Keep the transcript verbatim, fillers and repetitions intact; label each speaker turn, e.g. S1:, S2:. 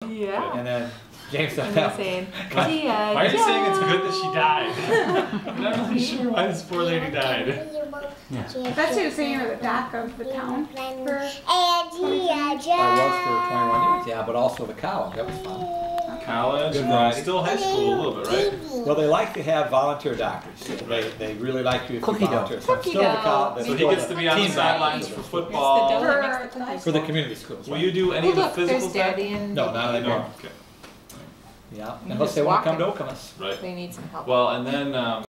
S1: Yeah.
S2: And then James said,
S1: And they're saying,
S3: Why are you saying it's good that she died? I'm not really sure why this poor lady died.
S4: Yeah.
S5: I thought she was saying you're the doc of the town for
S2: I was for twenty-one years, yeah, but also the college. That was fun.
S3: College,
S2: Good
S3: and
S2: variety.
S3: still high school a little bit, right?
S2: Well, they like to have volunteer doctors. They, they really like you if you
S4: Cookie dough.
S2: volunteer. So I'm
S1: Cookie
S2: still the
S1: dough.
S2: col- the
S3: So he
S2: school-
S3: gets to be on the
S2: team
S3: sidelines
S2: doctor.
S3: for
S1: It's
S3: football.
S1: the dough that
S5: For-
S1: makes the cookies.
S2: For the community schools.
S3: Will you do any
S1: Oh,
S3: of the
S1: look, there's
S3: physical stuff?
S1: Daddy and
S2: No, not anymore.
S3: No. Okay.
S2: Yeah,
S1: You
S2: unless
S1: just
S2: they want to come to
S1: walk
S2: Okemos.
S3: Right.
S1: They need some help.
S3: Well, and then. Um,